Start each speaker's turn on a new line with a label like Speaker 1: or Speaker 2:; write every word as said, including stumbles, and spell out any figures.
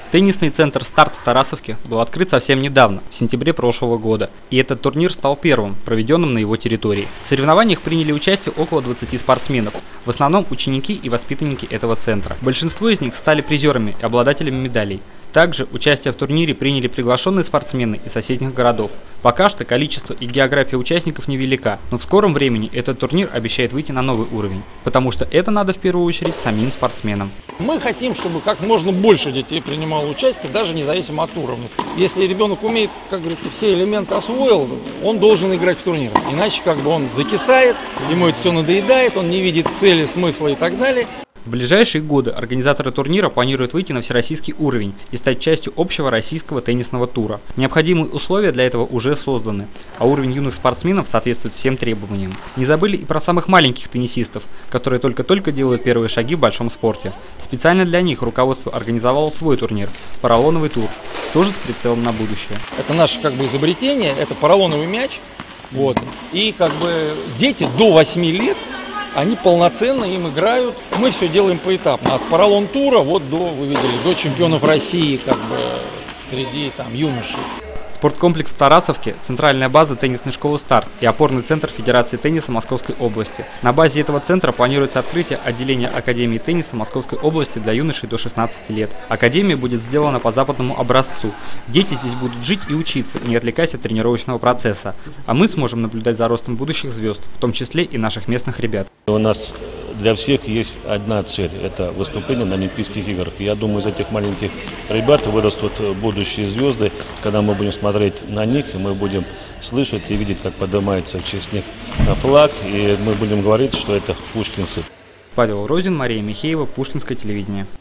Speaker 1: Теннисный центр «Старт» в Тарасовке был открыт совсем недавно, в сентябре прошлого года, и этот турнир стал первым, проведенным на его территории. В соревнованиях приняли участие около двадцати спортсменов, в основном ученики и воспитанники этого центра. Большинство из них стали призерами и обладателями медалей. Также участие в турнире приняли приглашенные спортсмены из соседних городов. Пока что количество и география участников невелика, но в скором времени этот турнир обещает выйти на новый уровень, потому что это надо в первую очередь самим спортсменам.
Speaker 2: Мы хотим, чтобы как можно больше детей принимало участие, даже независимо от уровня. Если ребенок умеет, как говорится, все элементы освоил, он должен играть в турнир. Иначе как бы он закисает, ему это все надоедает, он не видит цели, смысла и так далее.
Speaker 1: В ближайшие годы организаторы турнира планируют выйти на всероссийский уровень и стать частью общего российского теннисного тура. Необходимые условия для этого уже созданы, а уровень юных спортсменов соответствует всем требованиям. Не забыли и про самых маленьких теннисистов, которые только-только делают первые шаги в большом спорте. Специально для них руководство организовало свой турнир – поролоновый тур, тоже с прицелом на будущее.
Speaker 2: Это наше как бы изобретение, это поролоновый мяч. Вот. И как бы дети до восьми лет, они полноценно им играют. Мы все делаем поэтапно. От поролон-тура вот до, вы видели, до чемпионов России как бы среди там юношей.
Speaker 1: Спорткомплекс в Тарасовке – центральная база теннисной школы «Старт» и опорный центр Федерации тенниса Московской области. На базе этого центра планируется открытие отделения Академии тенниса Московской области для юношей до шестнадцати лет. Академия будет сделана по западному образцу. Дети здесь будут жить и учиться, не отвлекаясь от тренировочного процесса. А мы сможем наблюдать за ростом будущих звезд, в том числе и наших местных ребят.
Speaker 3: У нас для всех есть одна цель – это выступление на Олимпийских играх. Я думаю, из этих маленьких ребят вырастут будущие звезды, когда мы будем смотреть на них, и мы будем слышать и видеть, как поднимается в честь них флаг, и мы будем говорить, что это пушкинцы.
Speaker 1: Павел Розин, Мария Михеева, Пушкинское телевидение.